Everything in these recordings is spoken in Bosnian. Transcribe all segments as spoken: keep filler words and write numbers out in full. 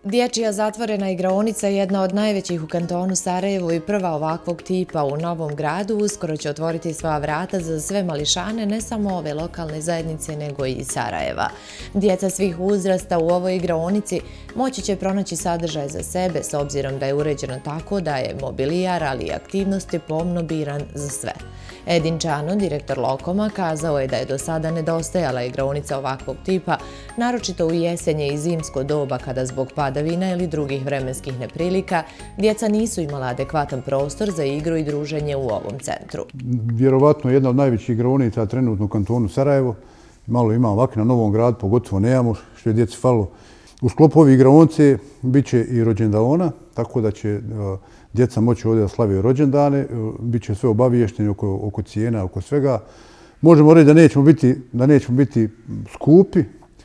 Dječja zatvorena igraonica je jedna od najvećih u kantonu Sarajevu i prva ovakvog tipa u Novom Gradu. Uskoro će otvoriti svoja vrata za sve mališane, ne samo ove lokalne zajednice, nego i iz Sarajeva. Djeca svih uzrasta u ovoj igraonici moći će pronaći sadržaj za sebe, s obzirom da je uređeno tako da je mobilijar, ali i aktivnosti pomno biran za sve. Edin Čano, direktor Lokoma, kazao je da je do sada nedostajala igraonica ovakvog tipa, naročito u jesenje i zimsko doba kada zbog padavina ili drugih vremenskih neprilika djeca nisu imala adekvatan prostor za igru i druženje u ovom centru. Vjerovatno jedna od najvećih igraonica trenutno u kantonu Sarajevo. Malo ima ovakve na Novom Gradu, pogotovo nemamo, što je djeci falilo. U sklopu ove igraonice bit će i rođendana, tako da će djeca moći ovdje da slave rođendane, bit će sve obaviješteni oko, oko cijena, oko svega. Možemo reći da nećemo biti, da nećemo biti skupi.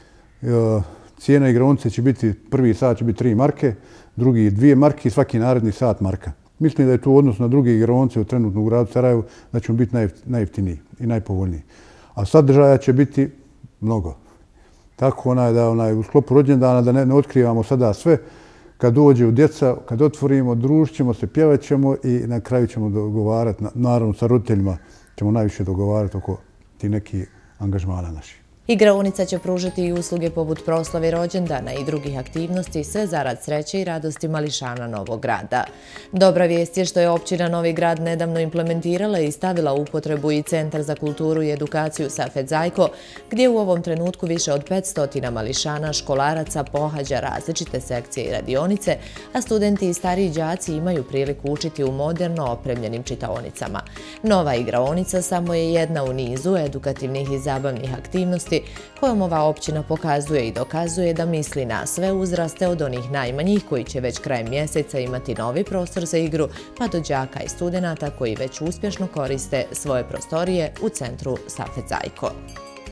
Cijena igraonice će biti, prvi sat će biti tri marke, drugi dvije marke i svaki naredni sat marka. Mislim da je tu odnos na druge igraonice u trenutnom gradu Sarajevu da ćemo biti najjeftiniji i najpovoljniji. A sadržaja će biti mnogo. Tako onaj, da onaj, u sklopu rođendana da ne, ne otkrivamo sada sve. Kad dođe u djeca, kad otvorimo, družit ćemo se, pjevat ćemo i na kraju ćemo dogovarati, naravno sa roditeljima ćemo najviše dogovarati oko ti neki angažmana naših. Igraonica će pružiti i usluge poput proslave rođendana i drugih aktivnosti, sve zarad sreće i radosti mališana Novog Grada. Dobra vijest je što je općina Novi Grad nedavno implementirala i stavila u upotrebu i Centar za kulturu i edukaciju Safet Zajko, gdje u ovom trenutku više od petsto mališana, školaraca pohađa različite sekcije i radionice, a studenti i stariji đaci imaju priliku učiti u moderno opremljenim čitaonicama. Nova igraonica samo je jedna u nizu edukativnih i zabavnih aktivnosti kojom ova općina pokazuje i dokazuje da misli na sve uzraste od onih najmanjih koji će već krajem mjeseca imati novi prostor za igru, pa do đaka i studenata koji već uspješno koriste svoje prostorije u centru Safet Zajko.